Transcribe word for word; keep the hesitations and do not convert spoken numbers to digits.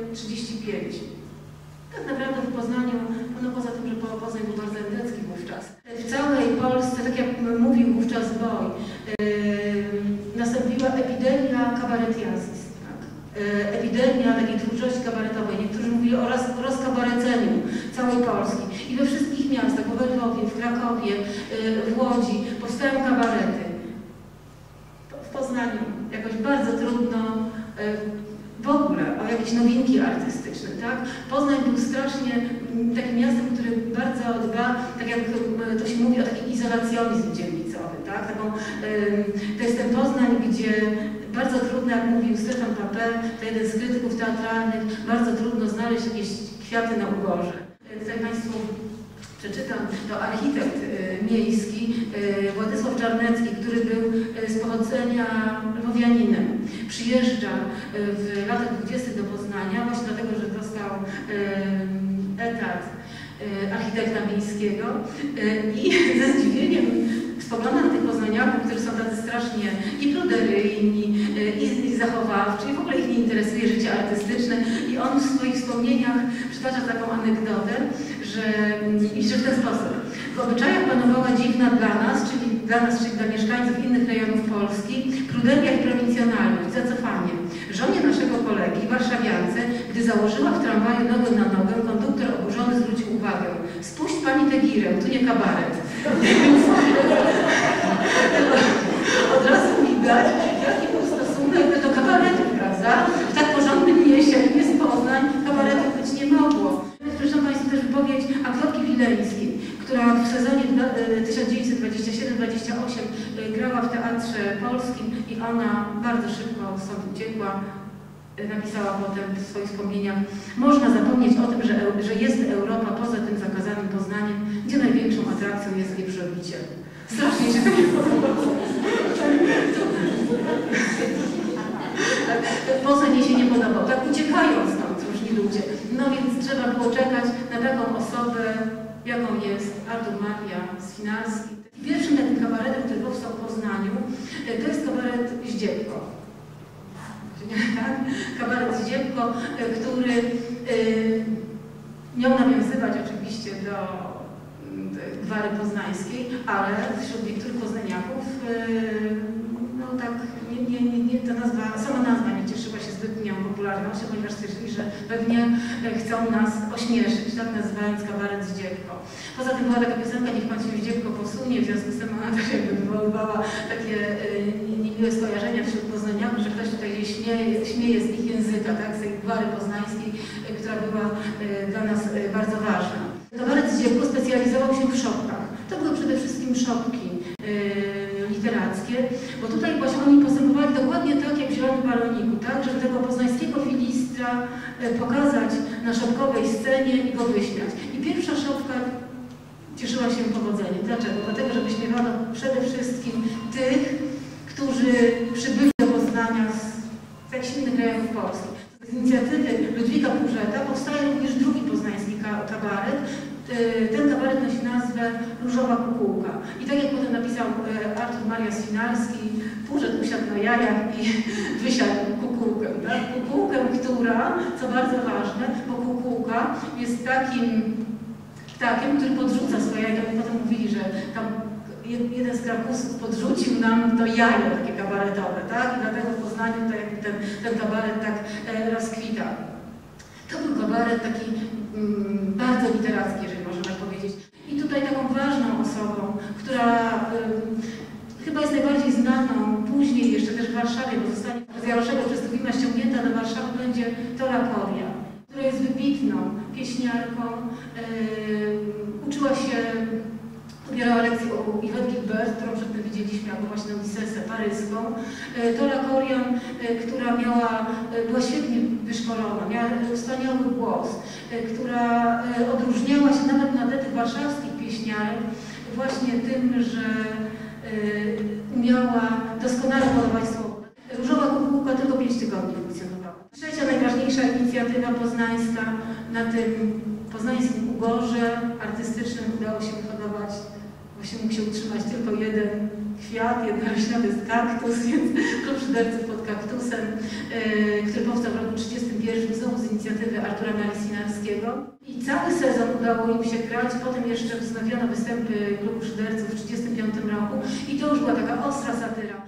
trzydzieści pięć. Tak naprawdę w Poznaniu, no poza tym, że Poznań był bardzo endecki wówczas. W całej Polsce, tak jak mówił wówczas Boj, yy, nastąpiła epidemia kabaretiazis, tak? Yy, epidemia takiej twórczości kabaretowej. Niektórzy mówili o roz, rozkabareceniu całej Polski. I we wszystkich miastach, w Lwowie, w Krakowie, yy, w Łodzi powstają kabarety. W Poznaniu jakoś bardzo trudno yy, w ogóle o jakieś nowinki artystyczne, tak? Poznań był strasznie takim miastem, który bardzo dba, tak jak to się mówi, o taki izolacjonizm dzielnicowy, tak? Taką, to jest ten Poznań, gdzie bardzo trudno, jak mówił Stefan Papin, to jeden z krytyków teatralnych, bardzo trudno znaleźć jakieś kwiaty na ugorze. Tutaj Państwu przeczytam, to architekt miejski Władysław Czarnecki, który był z pochodzenia lwowianinem. Przyjeżdża w latach dwudziestych do Poznania właśnie dlatego, że dostał etat architekta miejskiego i ze zdziwieniem spogląda na tych poznaniaków, którzy są tacy strasznie i pruderyjni, i, i zachowawczy, i w ogóle ich nie interesuje życie artystyczne. I on w swoich wspomnieniach przytacza taką anegdotę, że, że w ten sposób. W obyczajach panowała dziwna dla nas, czyli dla nas, czyli dla mieszkańców innych rejonów Polski, pruderia i prowincjonalność, zacofanie. Żonie naszego kolegi, warszawiance, gdy założyła w tramwaju nogę na nogę, konduktor oburzony zwrócił uwagę: spuść pani tę girę, tu nie kabaret. Od razu widać, jaki był stosunek do kabaretów, prawda? W tak porządnym mieście, jak jest Poznań, kabaretów być nie mogło. Zresztą Państwu też wypowiedź Agnieszki Wileńskiej, która w sezonie tysiąc dziewięćset dwudziestym siódmym dwudziestym ósmym grała w Teatrze Polskim i ona bardzo szybko stąd uciekła. Napisała potem w swoich wspomnieniach: można zapomnieć o tym, że, że jest Europa poza tym zakazanym Poznaniem, gdzie największą atrakcją jest wieprzobicie. Strasznie się takie podobało. Poznań jej się nie podobał. Tak uciekają stąd różni ludzie. No więc trzeba było czekać na taką osobę, jaką jest Artur Maria Swinarski. Pierwszym takim kabaretem, który powstał w Poznaniu, to jest kabaret Zdziepko. Tak? Kabaret Zdziepko, który y, miał nawiązywać oczywiście do gwary poznańskiej, ale wśród niektórych poznaniaków y, no tak, nie, nie, nie, nie, ta nazwa, sama nazwa nie cieszyła się zbytnią popularnością, ponieważ stwierdzili, że pewnie chcą nas ośmieszyć, tak nazywając kabaret Zdziepko. Poza tym była taka piosenka: niech pan się Zdziepko posunie, w związku z tym ona też jakby wywoływała takie y, niemiłe skojarzenia wśród poznaniaków, że ktoś tutaj się śmieje, śmieje z ich języka, tak, z tej gwary poznańskiej, y, która była y, dla nas y, bardzo ważna. Kabaret Zdziepko specjalizował się w szopkach. To były przede wszystkim szopki y, literackie, bo tutaj właśnie oni postępowali dokładnie tak jak w Zielonym Baloniku, tak, żeby tego poznańskiego filistra y, pokazać na szopkowej scenie i go wyśmiać. I pierwsza szopka cieszyła się powodzeniem. Dlaczego? Dlatego, że wyśmiewano przede wszystkim tych, którzy przybyli do Poznania z, z jakichś innych rejonów Polski. Z inicjatywy Ludwika Purzeta powstaje również drugi poznański kabaret. Ten kabaret nosi nazwę Różowa Kukułka. I tak jak potem napisał Artur Maria Swinarski, Purzet usiadł na jajach i wysiadł kukułkę. Tak? Kukułkę, która, co bardzo ważne, bo kukułka jest takim ptakiem, który podrzuca swoje jajka. I potem mówili, że tam jeden z Krakusów podrzucił nam to jajo takie kabaretowe, tak? I dlatego w Poznaniu to jakby ten, ten kabaret tak e, rozkwita. To był kabaret taki mm, bardzo literacki, jeżeli można tak powiedzieć. I tutaj taką ważną osobą, która y, chyba jest najbardziej znaną później jeszcze też w Warszawie, bo zostanie z Jaroszego przez Tuwima ściągnięta do Warszawy, będzie Tola Koria, która jest wybitną pieśniarką, y, uczyła się, pobierała lekcję u Yvette Guilbert, którą przedtem widzieliśmy jako właśnie Odysseusę paryską. Tola Korian, która miała, była świetnie wyszkolona, miała wspaniały głos, która odróżniała się nawet na tle tych warszawskich pieśniarek właśnie tym, że umiała doskonale podawać słowo. Różowa Kukułka tylko pięć tygodni funkcjonowała. Trzecia najważniejsza inicjatywa poznańska na tym poznańskim ugorze artystycznym udało się uhodować, właśnie mógł się utrzymać tylko jeden kwiat, jedna roślina, to jest kaktus, więc klub szyderców pod kaktusem, yy, który powstał w roku tysiąc dziewięćset trzydziestym wiersz znów z inicjatywy Artura Marii-Swinarskiego. I cały sezon udało im się grać, potem jeszcze wznowiono występy klubu szyderców w tysiąc dziewięćset trzydziestym piątym roku i to już była taka ostra satyra.